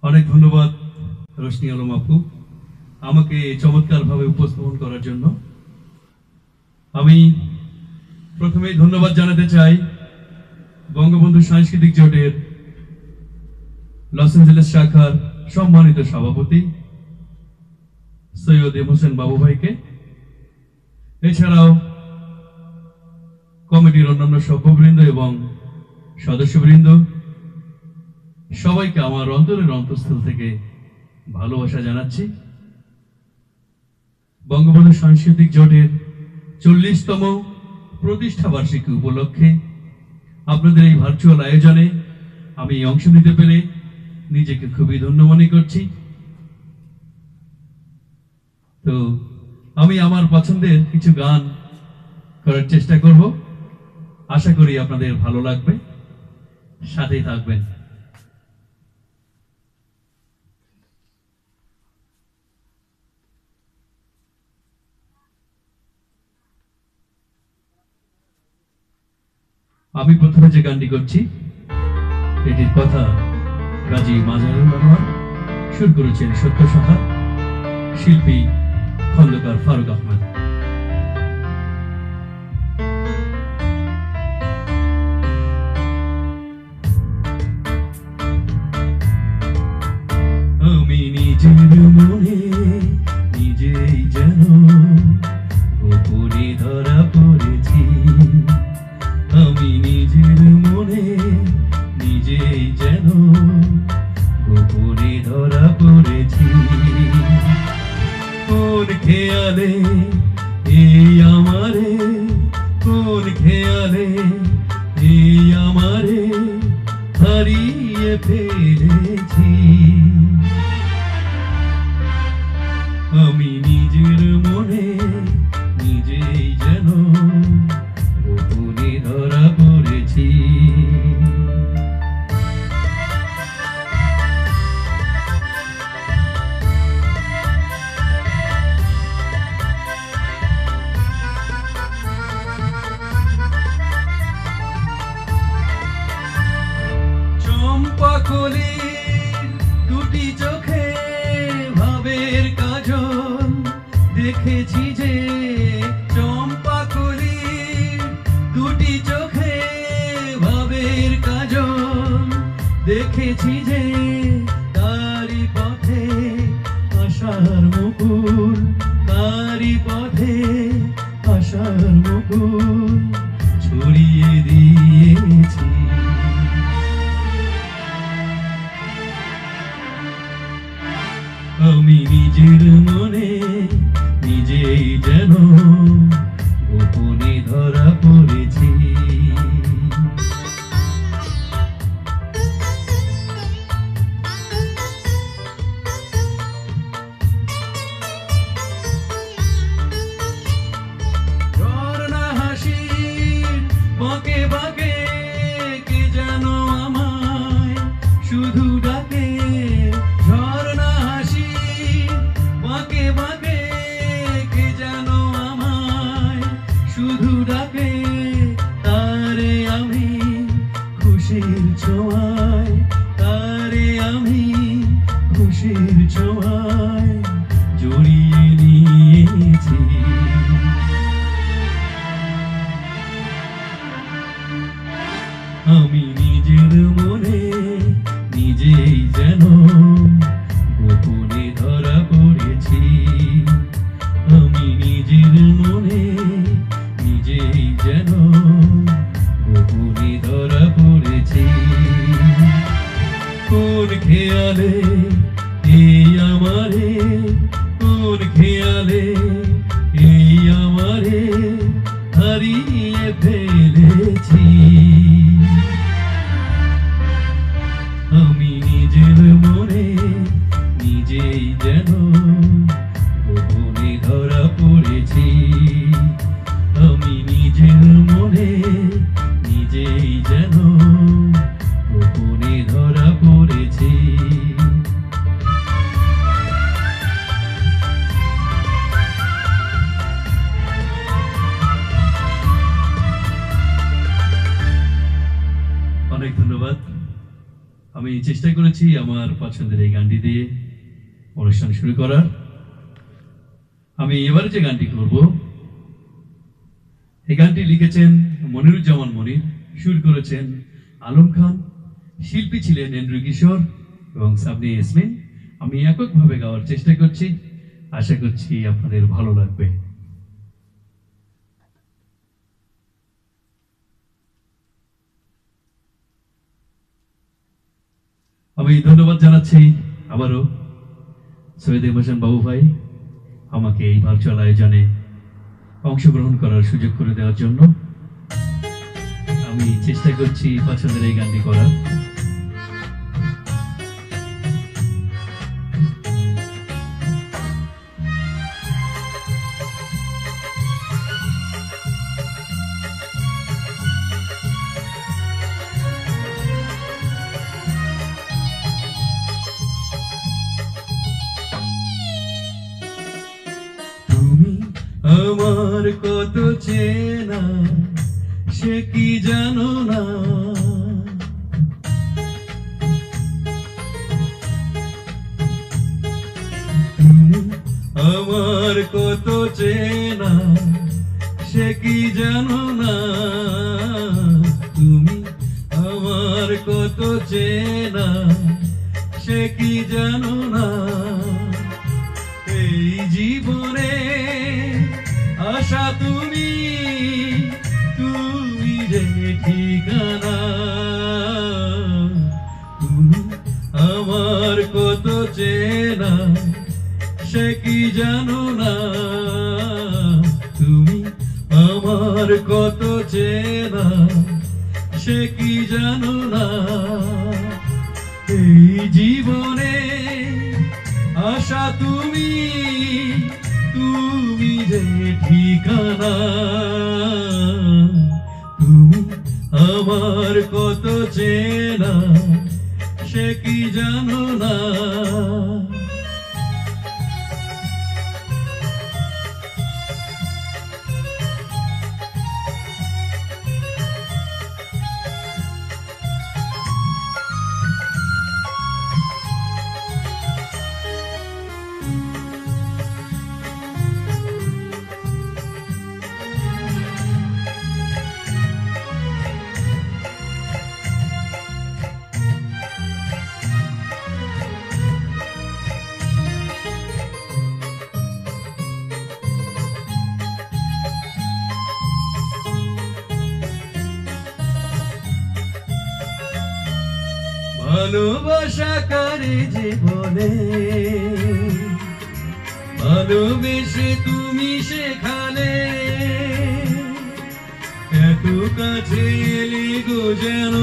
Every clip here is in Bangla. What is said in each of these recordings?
অনেক ধন্যবাদ রোশনি আলম আপু আমাকে চমৎকারভাবে উপস্থাপন করার জন্য। আমি প্রথমেই ধন্যবাদ জানাতে চাই বঙ্গবন্ধু সাংস্কৃতিক জোটের লস এঞ্জেলেস শাখার সম্মানিত সভাপতি সৈয়দ এম হোসেন বাবু ভাইকে, এছাড়াও কমিটির অন্যান্য সভ্যবৃন্দ এবং সদস্যবৃন্দ সবাইকে আমার অন্তরের অন্তঃস্থল থেকে ভালোবাসা জানাচ্ছি। বঙ্গবন্ধু সাংস্কৃতিক জোটের 40তম প্রতিষ্ঠা বার্ষিকী উপলক্ষে আপনাদের এই ভার্চুয়াল আয়োজনে আমি অংশ নিতে পেরে নিজেকে খুবই ধন্য মনে করছি। তো আমি আমার পছন্দের কিছু গান করার চেষ্টা করব, আশা করি আপনাদের ভালো লাগবে, সাথেই থাকবেন। আমি প্রথমে যে গানটি করছি এটির কথা গাজী মাজারুল আনোয়ার, সুর করেছেন সত্য সাহা, শিল্পী খন্দকার ফারুক আহমেদ। আমি নিজের মনে নিজেই যেন গোপনে ধরা পড়েছি, আমি নিজের মনে নিজেই যেন গোপনে ধরা পড়েছি। কোন খেয়ালে এই আমারে, কোন খেয়ালে এই আমারে হারিয়ে ফেলেছি। আমি নিজের মনে নিজেই যেন গোপনে ধরা পড়েছি। চম্পা কলির দুটি চোখে ভাবের কাজল দেখেছি যে, চম্পা কলির দুটি চোখে ভাবের কাজল দেখেছি যে, তারি পথে আশার মুকুল, তারি পথে আশার মুকুল ছড়িয়ে দিয়েছি। আমি নিজের মনে নিজেই যেন গোপনে ধরা পড়েছি। ঝর্ণা হাসির বাঁকে বাঁকে কে যেন আমায় শুধু ডাকে, ঝর্ণা হাসির বাঁকে বাঁকে কে যেন আমায় শুধু ডাকে। তারে আমি খুশির ছোঁয়ায়, তারে আমি খুশির ছোঁয়ায় জড়িয়ে নিয়েছি। আমি নিজের মনে নিজেই যেন গোপনে ধরা পড়েছি। আমি নিজের মনে নিজেই যেন গোপনে ধরা পড়েছি। কোন খেয়ালে এই আমারে, কোন খেয়ালে এই আমারে হারিয়ে ফেলেছি। আমি নিজের মনে নিজেই যেন গোপনে ধরা পড়েছি। আমি নিজের মনে নিজেই যেন গোপনে ধরা পড়েছি। চেষ্টা করেছি আমার পছন্দের এই গানটি দিয়ে অনুষ্ঠান শুরু করার। আমি এবারে যে গানটি করব, এই গানটি লিখেছেন মনিরুজ্জামান মনির, সুর করেছেন আলম খান, শিল্পী ছিলেন এন্ড্রু কিশোর এবং সাবনি ইয়াসমিন। আমি এককভাবে গাওয়ার চেষ্টা করছি, আশা করছি আপনাদের ভালো লাগবে। আমি ধন্যবাদ জানাচ্ছি আবারও সৈয়দ হোসেন বাবু ভাই আমাকে এই ভার্চুয়াল আয়োজনে অংশগ্রহণ করার সুযোগ করে দেওয়ার জন্য। আমি চেষ্টা করছি পছন্দের এই গানটি করার। আমার কত চেনা সে কি জানো না, তুমি আমার কত চেনা সে কি জানো না, তুমি আমার কত চেনা সে কি জানো না। এই জীবনে আশা তুমি, তুমি যে ঠিকানা, তুমি আমার কত চেনা সে কি জানো না, তুমি আমার কত চেনা সে কি জানো না। এই জীবনে আশা তুমি, তুমি যে ঠিকানা, তুমি আমার কত চেনা সে কি জানো না। ভালোবাসা কারে যে বলে, ভালোবেসে তুমি সেখানে এত কাছে এলে গো যেন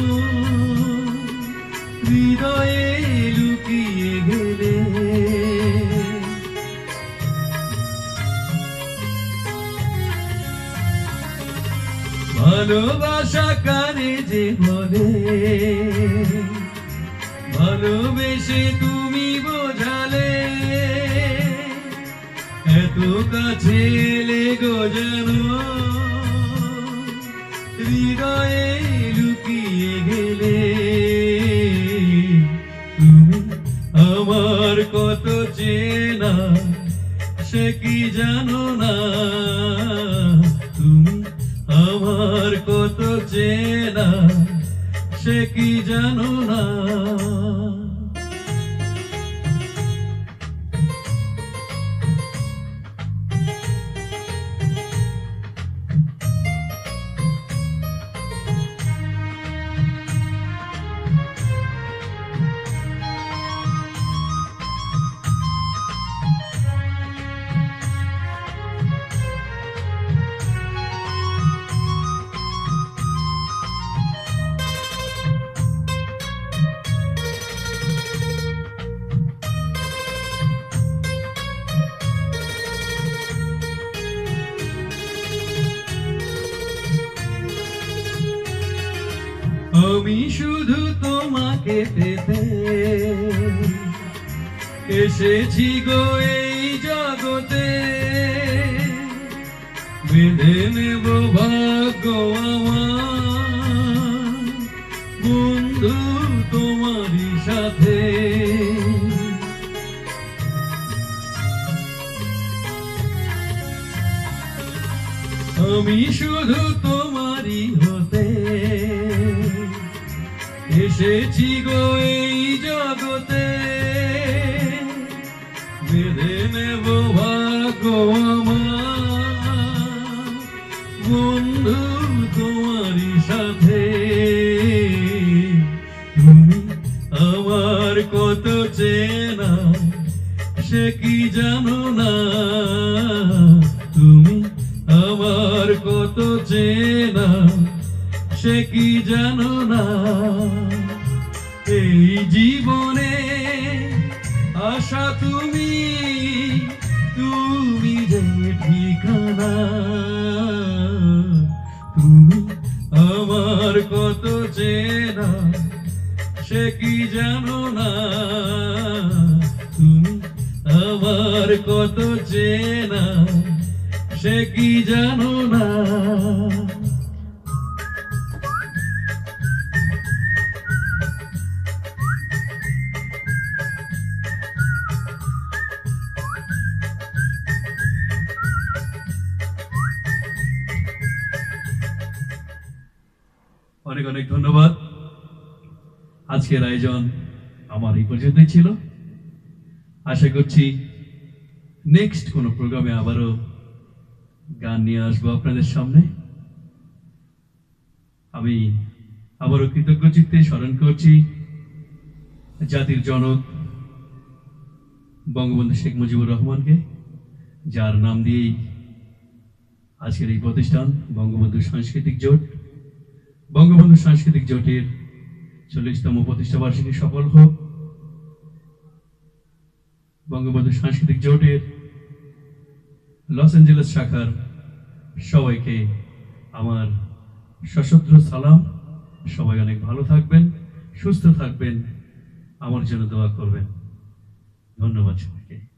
হৃদয়ে লুকিয়ে গেলে। ভালোবাসা কারে যে বলে, ভালোবেসে তুমি বোঝালে এত কাছে এলে গো যেন হৃদয়ে লুকিয়ে গেলে। তুমি আমার কত চেনা সে কি জানো না, তুমি আমার কত চেনা সে কি জানো না। আমি শুধু তোমাকে পেতে এসেছি গো এই জগতে, বেঁধে নেব ভাগ্য আমার বন্ধু তোমার সাথে। আমি শুধু তোমারই হতে এসেছি গো এই জগতে, বেঁধে নেব ভাগ্য আমার বন্ধু তোমারই সাথে। তুমি আমার কত চেনা সে কি জানো না, তুমি আমার কত চেনা সে কি জানো না। এই জীবনে আশা তুমি, তুমি যে ঠিকানা, তুমি আমার কত চেনা সে কি জানো না, তুমি আমার কত চেনা সে কি জানো না। অনেক অনেক ধন্যবাদ। আজকের আয়োজন আমার এই পর্যন্তই ছিল। আশা করছি নেক্সট কোনো প্রোগ্রামে আবারও গান নিয়ে আসবো আপনাদের সামনে। আমি আবারও কৃতজ্ঞ চিত্তে স্মরণ করছি জাতির জনক বঙ্গবন্ধু শেখ মুজিবুর রহমানকে, যার নাম দিয়েই আজকের এই প্রতিষ্ঠান বঙ্গবন্ধু সাংস্কৃতিক জোট। বঙ্গবন্ধু সাংস্কৃতিক জোটের 40তম প্রতিষ্ঠা বার্ষিকী সফল হোক। বঙ্গবন্ধু সাংস্কৃতিক জোটের লস অ্যাঞ্জেলেস শাখার সবাইকে আমার সশ্রদ্ধ সালাম। সবাই অনেক ভালো থাকবেন, সুস্থ থাকবেন, আমার জন্য দোয়া করবেন। ধন্যবাদ সবাইকে।